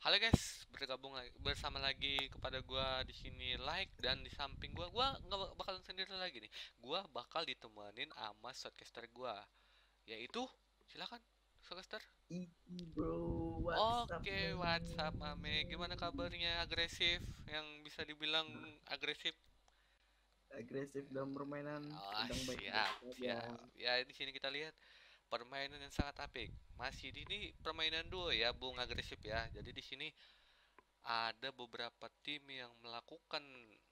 Halo guys, bergabung lagi bersama lagi kepada gua di sini like dan di samping gua nggak bakalan sendiri lagi nih. Gua bakal ditemenin sama shortcaster gua, yaitu silakan shortcaster. Iki bro, what's up Oke, WhatsApp Mame, gimana man? kabarnya? Agresif, yang bisa dibilang Nah, agresif. agresif dalam permainan Oh, sedang baik-baik siap, saja. siap. Ya, di sini kita lihat permainan yang sangat apik. Masih di ini permainan duo ya, Bung agresif ya. Jadi di sini ada beberapa tim yang melakukan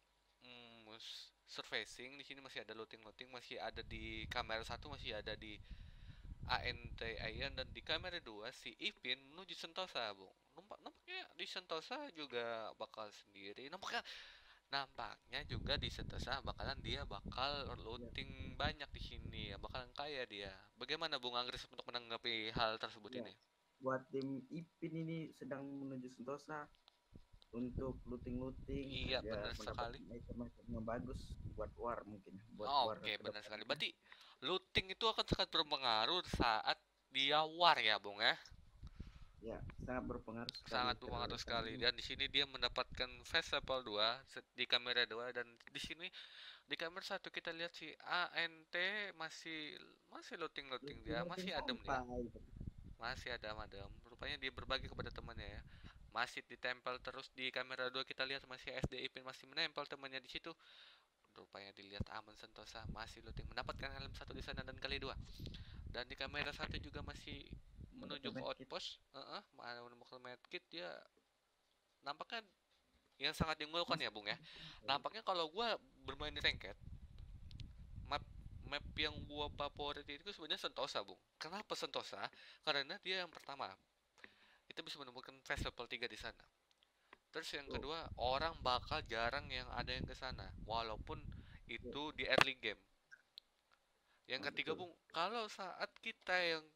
surfacing. Di sini masih ada looting-looting, masih ada di kamera satu, masih ada di ANT Ayan, dan di kamera dua si Ipin menuju Sentosa, Bung. Nampaknya di Sentosa juga bakal sendiri. Nampaknya juga di Sentosa bakalan dia bakal Ya, looting banyak di sini ya, bakalan kaya dia. Bagaimana Bung Anggris untuk menanggapi hal tersebut ya. ini? Buat tim Ipin ini sedang menuju Sentosa untuk looting-looting Iya, agar benar sekali. mendapatkan item-item yang bagus buat war mungkin, buat war Oke, ke benar sekali. depannya. Berarti looting itu akan sangat berpengaruh saat dia war ya, Bung ya. Ya, sangat berpengaruh sekali Sangat berpengaruh karena sekali. ini Dan di sini dia mendapatkan fast level 2 di kamera 2, dan di sini di kamera satu kita lihat si ANT masih masih looting-looting dia, looting masih adem dia. sampah gitu. Masih ada madam. Rupanya dia berbagi kepada temannya ya. Masih ditempel terus di kamera 2, kita lihat masih SDIP masih menempel temannya di situ. Rupanya dilihat aman Sentosa masih looting, mendapatkan helm satu di sana dan kali dua. Dan di kamera satu juga masih menuju Mendapatkan ke medkit. outpost. Menemukan medkit dia, nampaknya yang sangat diunggulkan Masih ya Bung ya. Nampaknya kalau gua bermain di ranked, map map yang gua favorit itu sebenarnya Sentosa Bung. Kenapa Sentosa? Karena dia yang pertama kita bisa menemukan fast level 3 di sana. Terus yang oh, kedua, orang bakal jarang yang ada yang ke sana walaupun ya, itu di early game. Yang ketiga betul. Bung, kalau saat kita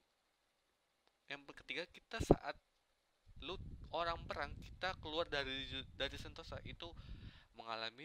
yang ketiga kita saat loot orang perang, kita keluar dari Sentosa itu mengalami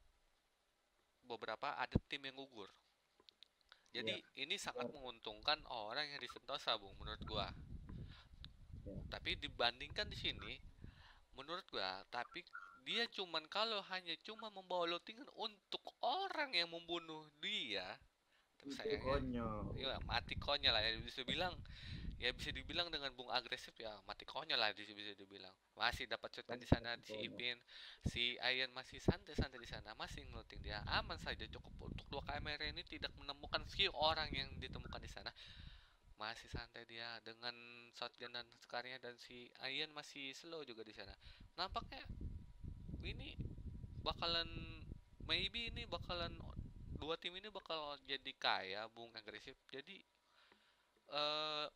beberapa ada tim yang gugur. Jadi Ya, ini sangat benar. menguntungkan orang yang di Sentosa, Bung, menurut gua. Ya, Tapi dibandingkan di sini, menurut gua, tapi dia cuman kalau hanya cuma membawa lootingan untuk orang yang membunuh dia, tapi itu sayangnya konyol. ya mati konyol lah ya, bisa bilang. Ya bisa dibilang dengan Bung agresif ya mati konyol lah, bisa dibilang. Masih dapat shotgun di Pasti sana mati si konyol. Ipin, si Ayan masih santai-santai di sana, masih ngeluting dia aman saja, cukup untuk dua kamera ini tidak menemukan view orang yang ditemukan di sana. Masih santai dia dengan shotgun dan sekarnya, dan si Ayan masih slow juga di sana. Nampaknya ini bakalan, maybe ini bakalan, dua tim ini bakal jadi kaya Bung agresif. Jadi eh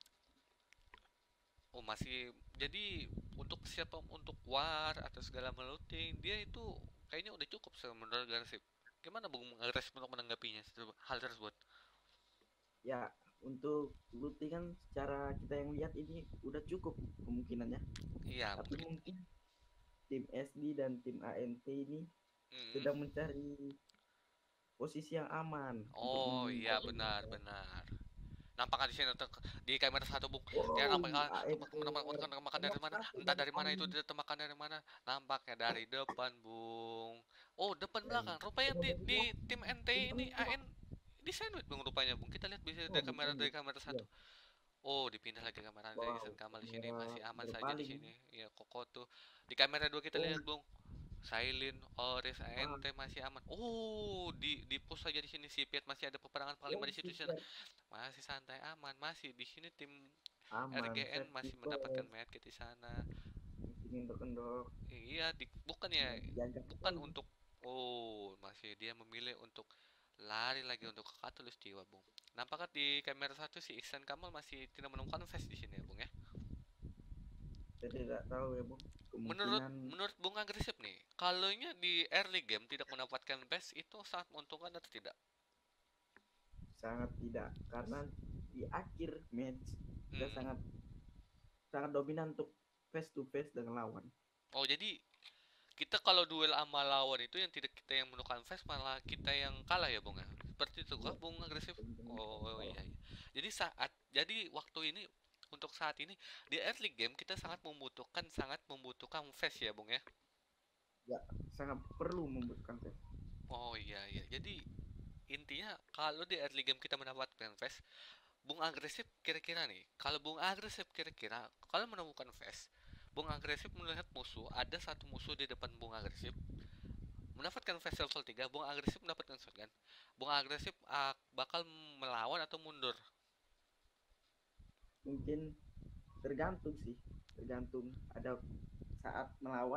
oh masih, jadi untuk siapa, untuk war atau segala meluting dia itu kayaknya udah cukup sebenarnya agresif. Gimana Bung agresif untuk menanggapinya hal tersebut? Ya, untuk looting kan secara kita yang lihat ini udah cukup kemungkinannya. Iya Tapi mungkin. mungkin tim SD dan tim ANT ini Mm. sedang mencari posisi yang aman untuk Oh iya, membuat benar mereka. benar. Nampaknya di sini di kamera satu Bung. Dia Wow, nampaknya ANT makan dari nomor mana? satu Entah dari dari mana itu, kami. dia makan dari mana? Nampaknya dari depan Bung. Oh depan Dan belakang. Rupanya kalau dari di belakang, tim NT tim ini tengah. AN di sandwich Bung, rupanya Bung. Kita lihat bisa Oh, di dari sandwich. kamera Ya, satu. Oh, dipindah lagi kamera dari wow, Kamal di sini, kamera masih aman saja di berpaling. sini. Ya, Koko tuh. Di kamera dua kita Oh, lihat, Bung. Sailin, Oris, wah, ANT masih aman. Oh, di push saja di sini, si Piet masih ada peperangan panglima oh, di situ di sana. super Masih santai aman, masih di sini tim aman, RGN safety masih mendapatkan first, medkit di sana. mungkin endor-endor Iya, bukan ya, dan dijaga bukan sekali. untuk, oh, masih dia memilih untuk lari lagi untuk ke Katulistiwa, Bung. Nampaknya di kamera satu si Iksan Kamal masih tidak menemukan face di sini ya, Bung ya. Saya tidak tahu ya, Bung. Menurut Kemungkinan menurut Bung agresif nih, kalaunya di early game tidak mendapatkan base itu sangat menguntungkan atau tidak? sangat tidak, karena di akhir match kita Hmm. sangat sangat dominan untuk face to face dengan lawan. Oh jadi kita kalau duel sama lawan itu yang tidak kita yang menemukan face, malah kita yang kalah ya Bung ya? Seperti itu kah Iya, Bung agresif? kemungkinan Oh kalah. iya, iya. Jadi waktu ini untuk saat ini di early game kita sangat membutuhkan fast ya Bung ya. Ya, sangat perlu membutuhkan tes. Oh iya iya. Jadi intinya kalau di early game kita mendapatkan fast, Bung agresif kira-kira nih. Kalau Bung agresif kira-kira kalau menemukan fast, Bung agresif melihat musuh, ada satu musuh di depan Bung agresif, mendapatkan fast level 3, Bung agresif mendapatkan shotgun. Bung agresif bakal melawan atau mundur. Mungkin tergantung sih, tergantung. Ada saat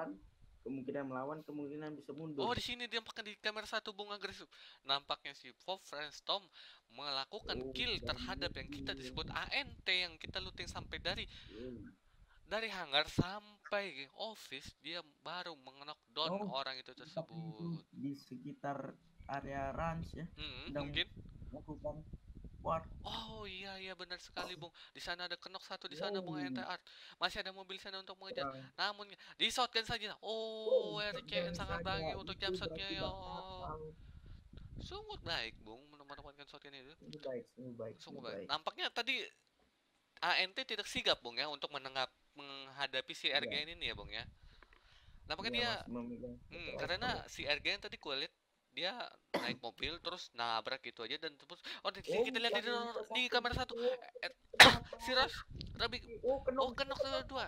melawan, kemungkinan bisa Oh, mundur. di sini dia di kamera satu Bung agresif. Nampaknya si Pop Friendstorm melakukan Oh, kill sudah terhadap yang kita mungkin. disebut ANT yang kita looting sampai dari Oh, dari hangar sampai office dia baru mengenok down oh, orang itu tapi itu tersebut. di sekitar area ranch ya, sedang Mungkin. melakukan war. Oh iya iya benar sekali Bung. Di sana ada kenok satu di sana Bung Oh, NTR. Masih ada mobil sana untuk mengejar. kurang. Namun di shotgun saja. Oh, Oh, RCN shotgun sangat saja bahagia untuk itu jump shotnya berarti ya. fatal. Sungguh baik Bung mendapatkan shotgun itu. Ini baik, ini baik, ini Sungguh baik. baik. Nampaknya tadi ANT tidak sigap Bung ya untuk menghadapi si Ya, RGN ini ya Bung ya. Nampaknya dia dia masih memegang satu karena rifle ya. si RGN tadi gue lihat dia naik mobil terus nabrak gitu aja dan terus Oh, kita lihat jangan lupa di satu. kamera satu Oh, eh, kenapa? si Ros Rabi. Oh, kena. Oh, kena kedua.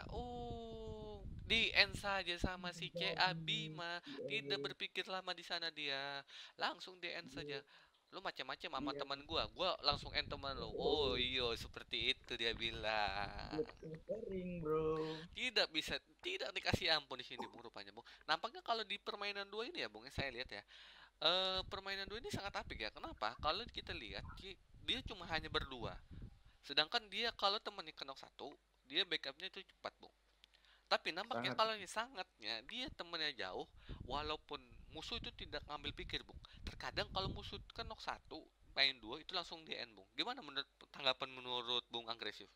Oh, di end saja sama si CA Jadi, Bima. Tidak eh, berpikir lama di sana dia. Langsung di end saja. dia, Lu macam-macam sama dia, teman gua. Gua langsung end teman lu. Oh, oh, iyo seperti itu dia bilang. dia sering, bro. Tidak bisa, tidak dikasih ampun di sini Bung rupanya Bung. Nampaknya kalau di permainan dua ini ya Bung, yang saya lihat ya. Permainan dua ini sangat apik ya. Kenapa? Kalau kita lihat dia cuma hanya berdua. Sedangkan dia kalau temannya kena satu, dia backupnya itu cepat Bung. Tapi nampaknya Sangat. kalau ini sangatnya dia temennya jauh, walaupun musuh itu tidak ngambil pikir Bung. Terkadang kalau musuh kena satu, main dua itu langsung di end Bung. Gimana menurut tanggapan menurut Bung agresif?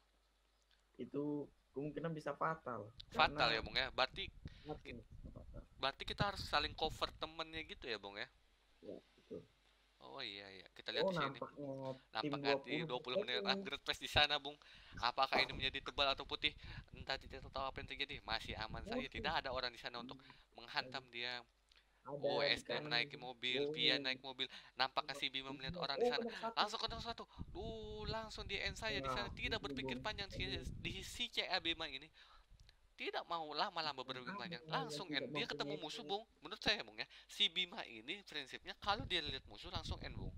Itu kemungkinan bisa fatal. Fatal ya Karena, Bung ya. Berarti fatal, fatal. berarti kita harus saling cover temennya gitu ya Bung ya. Ya, betul. Oh iya iya, kita lihat Oh, di sini. nampaknya tim Nampaknya di 20 20 menit bergabung. upgrade pass di sana, Bung. Apakah ini menjadi tebal atau putih? Entah, tidak tahu apa yang terjadi. Masih aman saja. Musuh. Tidak ada orang di sana untuk menghantam dia. Ada Oh, di SD kanan. menaiki mobil, Via Oh, naik mobil. Nampaknya si Bima melihat orang di oh, sana. kena satu. Langsung ketemu satu. Langsung di end saya di sana. Nah, Tidak itu berpikir bom. panjang di si CA Bima ini. Tidak mau lama-lama berpikir panjang. Yang Langsung end. tidak Dia ketemu mempunyai. musuh, Bung. Menurut saya, Bung ya. Si Bima ini prinsipnya kalau dia lihat musuh langsung end, Bung.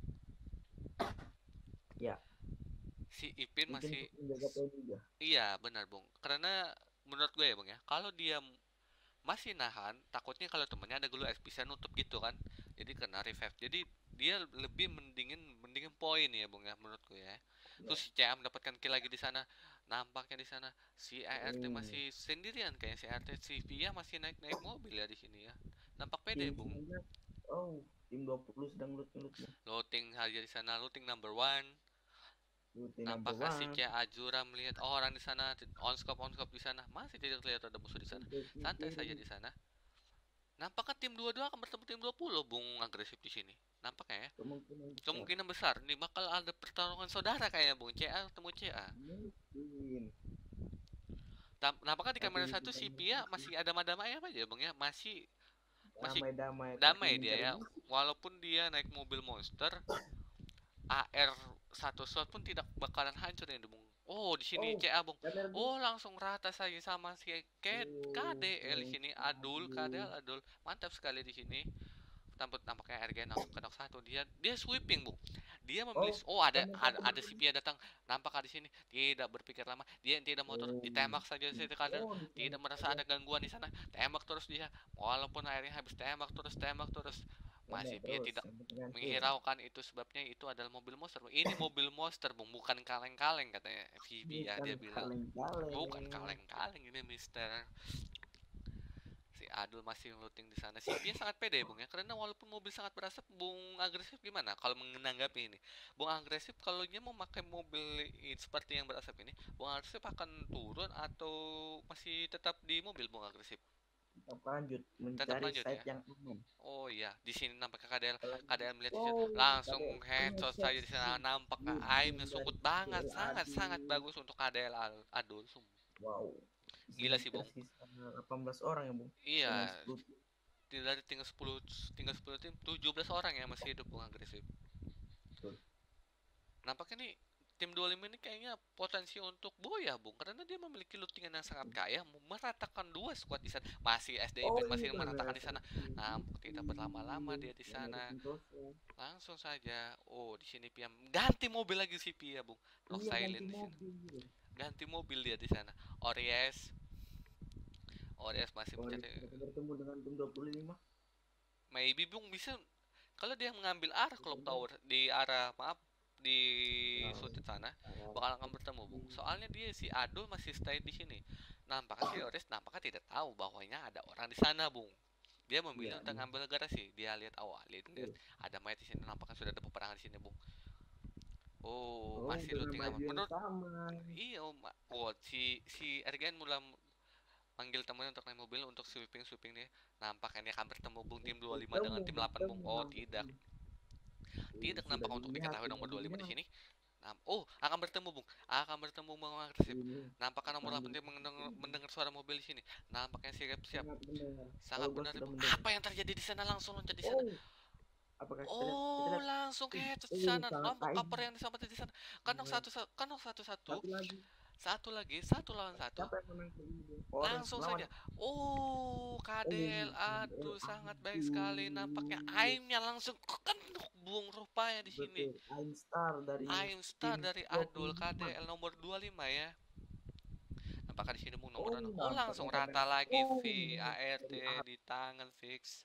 Ya, Si Ipin mungkin masih. untuk menjaga poin juga. Iya benar Bung, karena menurut gue ya Bung ya, kalau dia masih nahan, takutnya kalau temennya ada glue bisa nutup gitu kan, jadi kena revive. Jadi dia lebih mendingin poin ya Bung ya menurut gue ya. Ya. Terus si CA mendapatkan kill lagi di sana. Nampaknya di sana si ART Oh, masih sendirian, kayak si ART, si Via masih naik mobil ya di sini ya. Nampak pede tim Bung. sebenarnya. Oh, tim 20 sedang loot-lootnya. Looting aja di sana, looting number one. Looting number Nampaknya si one. Kia Ajura melihat orang di sana, on scope di sana, masih tidak terlihat ada musuh di sana. Untuk Santai mungkin saja di sana. Nampaknya tim 22 akan bertemu tim 20 Bung agresif di sini. Nampaknya ya. kemungkinan besar. Kemungkinan besar nih bakal ada pertarungan saudara kayaknya Bung. CA ketemu CA. Mungkin. Nampaknya di Tapi kamera satu kita si Pia masih ada madamanya apa aja Bung ya? Masih damai-damai tapi damai dia mencari ya. musuh. Walaupun dia naik mobil monster, AR satu shot pun tidak bakalan hancur ya Bung. Oh, di sini Oh, CA Bung. kamera Oh, langsung rata saja sama si oh, KDL di oh, sini. Adul, aduh. KDL, Adul. Mantap sekali di sini. Nampaknya RG langsung kenok satu. Dia sweeping, Bung. Dia memilih. Oh, Oh, ada kamera ada, satu ada si Pia datang. Nampak di sini. Tidak berpikir lama. Dia tidak motor. oh, Ditembak saja si kader. oh, Tidak ditembak merasa saja. ada gangguan di sana. Tembak terus dia. Walaupun akhirnya habis tembak terus, tembak terus. Tembak Masih Pia terus tidak sampai dengan kill. menghiraukan itu, sebabnya itu adalah mobil monster. Ini mobil monster Bung, bukan kaleng-kaleng katanya FVB ya, Bukan dia bilang. Bukan kaleng-kaleng. kaleng-kaleng ini Mister. Si Adul masih looting di sana. Si Pia sangat pede Bung ya, karena walaupun mobil sangat berasap, Bung agresif gimana kalau menanggapi ini? Bung agresif kalau dia mau pakai mobil seperti yang berasap ini, Bung agresif akan turun atau masih tetap di mobil Bung agresif? tetap lanjut tetap mencari lanjut ya. site yang aman. Oh iya, di sini nampak KDL, Apalagi KDL melihat di situ, oh langsung ada headshot saja di sana, nampak aimnya movement dari sungguh banget, KDL sangat sangat Adu. bagus untuk KDL Adul. Wow. Di Gila sini sih, Bung. tersisa 18 orang ya, Bung. Dengan Iya, 10 dari tinggal 10 tim, 17 orang yang masih hidup, Bung, agresif. betul. Nampaknya nih tim 25 ini kayaknya potensi untuk Boya, Bung, karena dia memiliki lootingan yang sangat kaya, meratakan dua squad di sana. Masih Oh SDIP masih iya, meratakan di sana. seperti Nampaknya tidak berlama-lama dia di yang dari sana. Sentosa. Langsung saja. Oh, di sini Pia ganti mobil lagi si Pia, Bung. Rock Iya, ganti Silent di sini. mobil. Ganti mobil dia di sana. Ories, Ories masih Oh, mencari. kita bertemu dengan tim 25. Maybe Bung bisa kalau dia mengambil arah Clock Coba. Tower di arah maaf di Nah, sudut sana arah bakal akan bertemu, Bung. Soalnya dia si Adul masih stay di sini. Nampaknya si Ories nampaknya tidak tahu bahwanya ada orang di sana, Bung. Dia memilih iya, untuk ngambil garasi. Dia lihat awal, lihat betul. ada mayat di sini. Nampaknya sudah ada peperangan di sini, Bung. Oh, Oh, masih dengan looting aman. baju yang Menurut sama. iya, oh, si Ergen mulai manggil temannya untuk naik mobil untuk sweeping nih. Nampaknya akan bertemu Bung tim 25 dengan tim 8 Bung. Bertemu Oh, tidak. nampaknya. Tidak Sudah nampak untuk dilihat, diketahui sudah nomor 25 di dilihat. sini. Oh, akan bertemu Bung. Akan bertemu Bung agresif. Ini Nampaknya nomor 8 sangat dia mendengar suara mobil di sini. Nampaknya siap-siap. sangat benar. Sangat Kalau gua benar sudah Bung. mendengar. Apa yang terjadi di sana langsung loncat di sana. Oh, apakah kita lihat? Kita Oh, lihat. langsung headshot di Oh, sana. sangat Nampak aib. cover yang diselamatkan di sana. Kanok Benar. satu, kanok satu, Satu lagi. satu lagi, satu lawan satu. Siapa yang menang kali ini? Orange Langsung melawan. saja. Oh, Oh, KDL. KDL. Aduh, sangat baik sekali. Nampaknya aimnya langsung kenduk Bung rupanya di sini. Betul. Ainstar dari Aim star tim dari Adul 25. KDL nomor 25 ya. Apakah di sini Bung nomor Oh, 6? Oh, langsung nampaknya kamera. rata lagi Oh, V ART dari di tangan fix.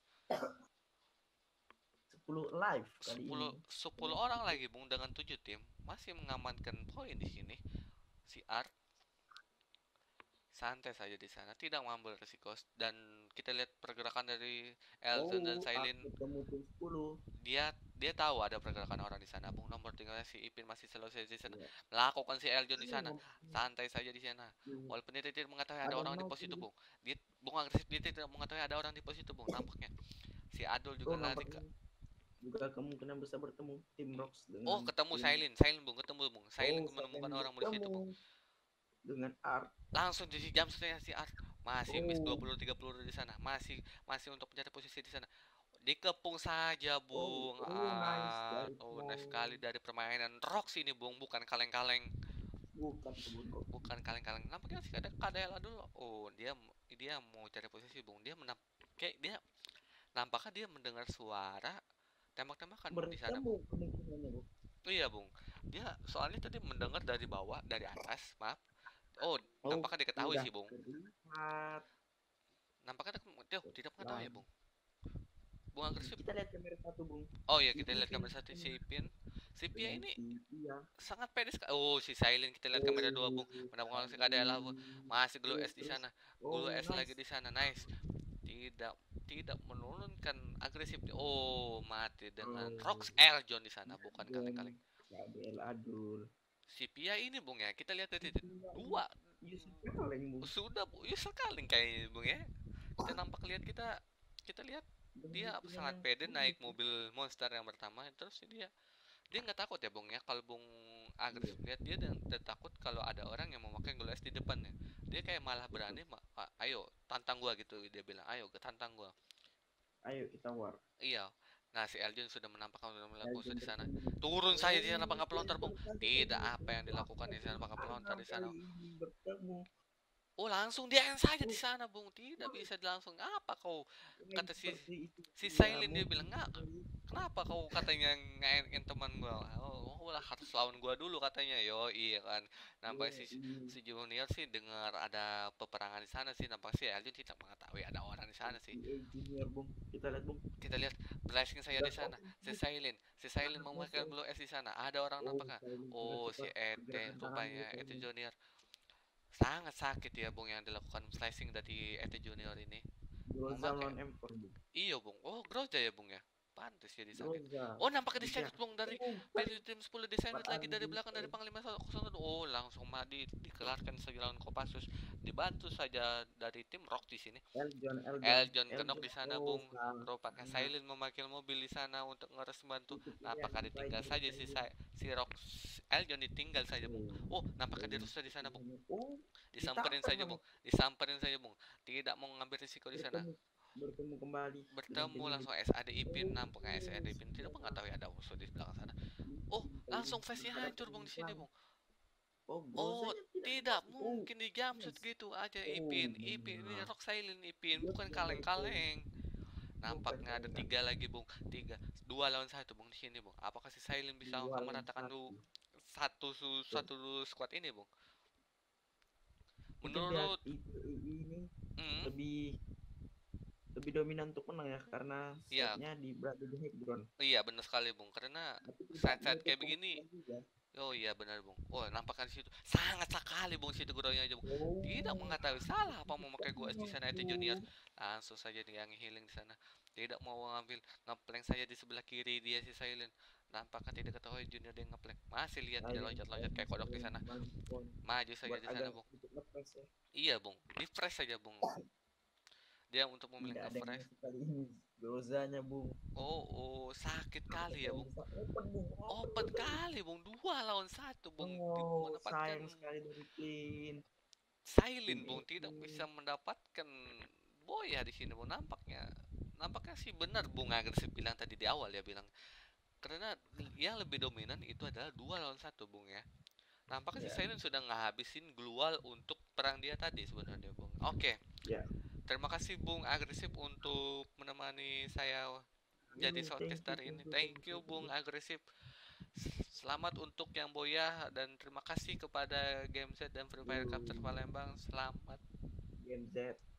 10 live kali 10 ini. 10 orang lagi Bung dengan 7 tim masih mengamankan poin di sini. Si Art santai saja di sana, tidak mengambil risiko dan kita lihat pergerakan dari Elton dan Oh, Silin. aku ketemu tim 10. Dia tahu ada pergerakan orang di sana, Bung. Nomor 3 si Ipin masih selesai di sana. Ya. Melakukan si Eljon di Iya, sana. Santai saja di sana. nampaknya Walaupun dia tidak mengetahui ada ada orang di match pos itu, ini. Bung. Bung agresif dia tidak mengetahui ada orang di pos itu, Bung. Nampaknya. Si Adul juga Oh, lari ke. nampaknya juga kemungkinan besar bertemu tim Rocks Oh, dengan ketemu tim. Silin, Bung. Ketemu, Bung. Silin Oh, menemukan Silent orang di situ, Bung. bertemu dengan Art. Langsung di jam setengah si Art. Masih miss Oh, 20-30 di sana. Masih untuk mencari posisi di sana. Dikepung saja, oh, Bung. oh, nice dari Oh, nice pemain. sekali dari permainan Rocks ini, Bung. Bukan kaleng-kaleng. Bukan kebun Rocks. Bukan kaleng-kaleng. Nampaknya sih ada KDL dulu. Oh, dia mau cari posisi, Bung. Kayak dia nampaknya dia mendengar suara tembak-tembakan, Bung, di sana, Bertemu Bung. kemungkinannya, Bu. Oh iya, Bung. Dia soalnya tadi mendengar dari bawah, dari atas, maaf. Oh, Oh, nampaknya diketahui sudah sih, Bung. terlihat. Nampaknya tidak mengetahui Nah, ya, Bung. Bung agresif. kita lihat kamera satu, Bung. Oh iya, Si kita lihat Ipin kamera satu si Pian. Si Pia dengan ini si Pia. sangat pede sekali. Oh, si Silent kita lihat kamera 2, Oh, Bung. Menemukan si KDL, Bung. Silent. Masih Glow Oh, S di terus. sana. Glow Oh, S lagi nice. di sana. Nice. Tidak tidak menurunkan agresif. Oh, mati dengan Oh, Rox Eljon di sana, bukan dan kaleng-kaleng. KDL Adul. Si Pia ini, Bung ya. Kita lihat Si dari Pia ini dua Yusuf kaleng, Bung. sudah Bu, ya sekali kayaknya, Bung ya. Kita nampak lihat kita lihat Dengan dia lootingan sangat yang pede naik bagus. mobil monster yang pertama terus dia nggak takut ya Bung ya kalau Bung Iya. agresif lihat dia dan takut kalau ada orang yang memakai Glow S di depannya dia kayak malah Betul. berani ayo tantang gua gitu dia bilang ayo tantang gua. Ayo kita war. Iya, nah si Elgin sudah menampakkan sudah melakukan Elgin di sana bertemu. turun saja Oh, di sana apakah pelontar Bung Elgin saja tidak tadi. apa yang dilakukan di sana apakah pelontar di sana. Kali ini bertemu. Oh langsung dia end saja di Oh, sana Bung tidak bisa langsung apa kau main kata seperti itu. si Ya, Silent dia mungkin bilang nggak sekali. kenapa kau katanya ngain teman gua oh lah harus lawan gua dulu katanya yo iya kan nampak Oh, si ini. si Junior sih dengar ada peperangan di sana sih nampak sih Aljun tidak mengetahui ada orang di sana sih EA Junior, Bung. Kita lihat, Bung. kita lihat blessing saya Sudah di sana kosong. si Silent Sangat memakai kosong. Blue S di sana ada orang Oh, nampaknya Silent sudah oh si cepat Ete pergerakan tangannya. rupanya Ete Junior sangat sakit ya Bung yang dilakukan flashing dari Ete Junior ini Groza memakai lawan M4, Bung. iya Bung oh Groza ya Bung ya Pantes ya disandit. Groza Oh, nampaknya disandit bijak. bung dari tim 10 disandit lagi dari belakang dari Panglima 01. Oh, langsung dikelarkan saja lawan Kopassus. Dibantu saja dari tim Rock di sini. Eljon Kenok di sana, Oh Bung. Rupanya sangat Silent memakai mobil di sana untuk ngeres bantu. itu pilihan Nampaknya ditinggal terbaik dari saja saya. si Rock. Eljon ditinggal saja, Bung. Oh, nampaknya dirusak di sana, Bung. Oh, Disamperin ditampar saja, sama Bung. Disamperin saja, Bung. Tidak mau ngambil risiko di sana. bertemu bertemu kembali dengan Bertemu tim ini. langsung SAD Ipin, nampaknya SAD Oh, Ipin tidak mengetahui ada musuh di belakang sana. Oh, Ipin langsung face-nya menghadapi hancur, Bung, di sini, pelan. Bung. Oh, Oh, Grozanya tidak tidak dibantu. Oh, mungkin di jumpsuit yes. gitu aja Oh, Ipin. Ipin ini benar. Rock Silent Ipin, Dia bukan sudah berpoin. kaleng-kaleng. Bukan Nampaknya ada kaleng-kaleng. 3 lagi, Bung. 3, 2 lawan 1, Bung, di sini, Bung. Apakah si Silent bisa Dua lawan meratakan satu. Yes. satu squad ini, Bung? Kita lihat Menurut itu ini hmm, lebih lebih dominan untuk menang ya karena iya, setnya di berada di background. iya benar sekali, Bung. Karena Tapi tidak saat-saat menutup kayak begini. kemungkinan juga. Oh iya benar, Bung. Oh, nampaknya di situ sangat sekali, Bung, situ gronya aja, Bung. Tidak Oh, mengetahui salah apa mau pakai gua di banyak sana itu junior. tuh. Langsung saja dia yang healing di sana. Tidak mau ngambil ngeplank saja di sebelah kiri dia si Silent. Nampaknya tidak ketahui junior dia ngeplank. Masih lihat dia loncat-loncat kayak kodok di Silent sana. Manspon Maju saja buat di sana, agak Bung. sedikit lepas ya. Iya, Bung. Di fresh saja, Bung. Dia untuk memilih Tidak ada yang nge-fresh. masuk kali ini. Grozanya, Bung. Oh, oh, sakit kali ya, Yang Bung. bisa open, Bung. Open, Open Bung. kali, Bung. 2 lawan 1, Bung. Oh, Mendapatkan sayang sekali dari Clean. silent, Tim Bung. Tidak ini. bisa mendapatkan Boya di sini, Bung. Nampaknya sih benar Bung agresif bilang tadi di awal ya bilang karena yang lebih dominan itu adalah 2 lawan 1, Bung ya. Nampaknya si Ya, Silent sudah ngabisin glual untuk perang dia tadi sebenarnya, Bung. Oke, ya. terima kasih Bung agresif untuk menemani saya jadi shortcast dari ini. Thank you Bung You. agresif. Selamat untuk yang Boya dan terima kasih kepada Game Z dan Free Fire Capture Palembang. Selamat. Game Z.